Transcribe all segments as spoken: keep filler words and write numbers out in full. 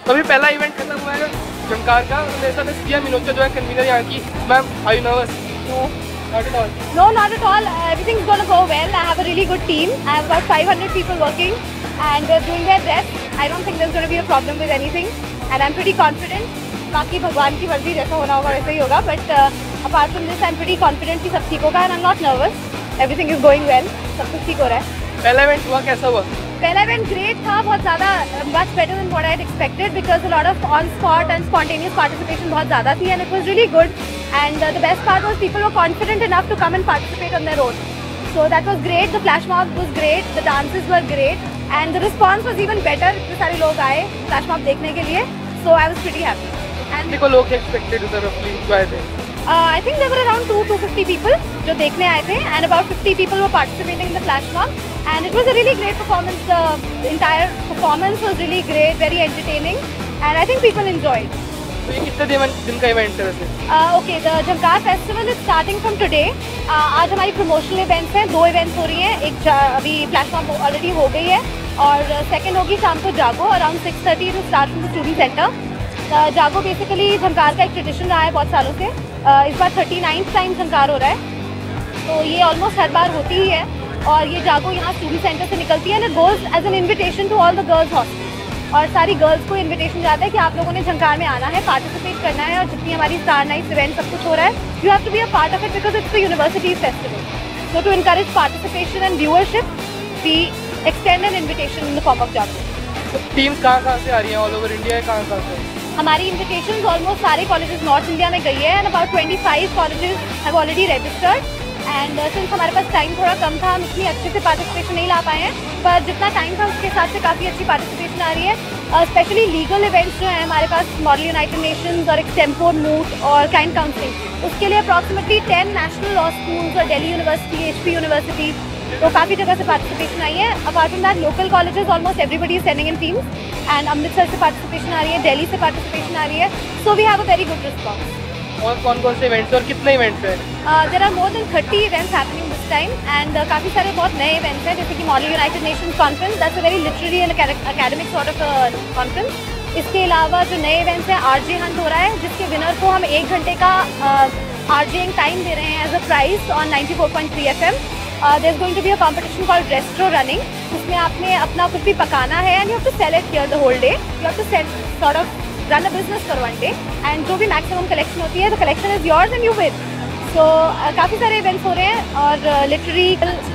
तो अभी पहला इवेंट खत्म हुआ है झंकार का, मेरे साथ सिया मिनोचा जो है कन्वीनर यहाँ की। Ma'am, are you nervous? No. Not at all. No, not at all. Uh, everything's going to go well. I have a really good team. I have about five hundred people working and they're doing their best. I don't think there's going to be a problem with anything and I'm pretty confident. बाकी भगवान की मर्जी, जैसा होना होगा वैसे ही होगा. But uh, apart from this, I'm pretty confident कि सब ठीक होगा and I'm not nervous. Everything is going well. सब कुछ ठीक हो रहा है. पहला इवेंट हुआ, कैसा हुआ? पहला इवेंट ग्रेट था, बहुत ज़्यादा much better than what I had expected because a lot of on spot and spontaneous participation बहुत ज़्यादा थी and it was really good and the best part was people were confident enough to come and participate on their own. So that was great. The flash mob was great, the dances were great and the response was even better. इतने सारे लोग आए flash mob देखने के लिए, so I was pretty happy. कितने को लोग एक्सपेक्टेड होता है रफली जो आए थे? I think there were around two two fifty people जो देखने आए थे and about fifty people were participating in the flash mob. And it was a really great performance. The entire performance was really great, very entertaining, and I think people enjoyed. तो ये कितने दिन दिन का इवेंट है वैसे? Uh, okay, the Jhamkar Festival is starting from today. Uh, आज हमारी promotional events हैं, दो events हो रही हैं. एक अभी फ्लैश मॉब ऑलरेडी हो गई है और सेकंड होगी शाम को Jaago around six thirty to start from the student centre. Jaago basically Jhankar का एक ट्रेडिशन रहा है बहुत सालों से. uh, इस बार थर्टी नाइन्थ टाइम झंकार हो रहा है, तो ये ऑलमोस्ट हर बार होती ही है. और ये जागो यहाँ स्टूडेंट सेंटर से निकलती है and it goes as an invitation to all the girls hostel. और सारी गर्ल्स को इन्विटेशन जाता है कि आप लोगों ने झंकार में आना है, पार्टिसिपेट करना है और जितनी हमारी स्टार नाइट्स इवेंट सब कुछ हो रहा है, you have to be a part of it because it's the university festival. So to encourage participation and viewership we extend an invitation in the form of Jaago. Teams कहाँ कहाँ से आ रही हैं? ऑल ओवर इंडिया है, कहाँ कहाँ से? हमारी इन्विटेशन ऑलमोस्ट सारे कॉलेजेस नॉर्थ इंडिया में गई है and about twenty five colleges have already registered. And since हमारे पास टाइम थोड़ा कम था, हम इतनी अच्छे से पार्टिसिपेशन नहीं ला पाए हैं, पर जितना टाइम था उसके हिसाब से काफ़ी अच्छी पार्टिसिपेशन आ रही है. स्पेशली लीगल इवेंट्स जो हैं हमारे पास, मॉडल यूनाइटेड नेशंस और एक्सटेम्पोर मूट और क्लाइंट काउंसलिंग, उसके लिए approximately ten national law schools और Delhi University, H P University, तो काफ़ी जगह से पार्टिसिपेशन आई है. Apart from that local colleges almost everybody is sending in teams and Amritsar से पार्टिसिपेशन आ रही है, दिल्ली से पार्टिसिपेशन आ रही है. So we have a very good response. और कौन कौन से इवेंट्स और कितने इवेंट्स हैं? There are more than thirty events happening this time and काफ़ी सारे बहुत नए इवेंट्स हैं, जैसे कि Model United Nations conference, that's a very literary and academic sort of conference. इसके अलावा जो नए इवेंट्स हैं, आरजे हंट हो रहा है जिसके विनर को हम एक घंटे का आरजेइंग टाइम दे रहे हैं as a prize on ninety four point three F M. There is going to be a competition called resto running, जिसमें आपने अपना कुछ भी पकाना है and you have to sell it here the whole day. You have to sell sort of run a business for one day and जो भी maximum collection होती है, the collection is yours and you win. So काफ़ी सारे events हो रहे हैं और literary,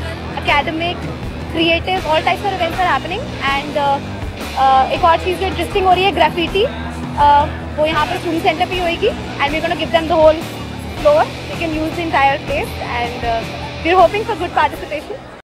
academic, creative, all types of events are happening. And एक और चीज़ जो इंटरेस्टिंग हो रही है, ग्राफिटी, uh, वो यहाँ पर स्टूडेंट सेंटर पे होएगी and we are gonna give them the whole floor, they can use the entire place and we are hoping for good participation.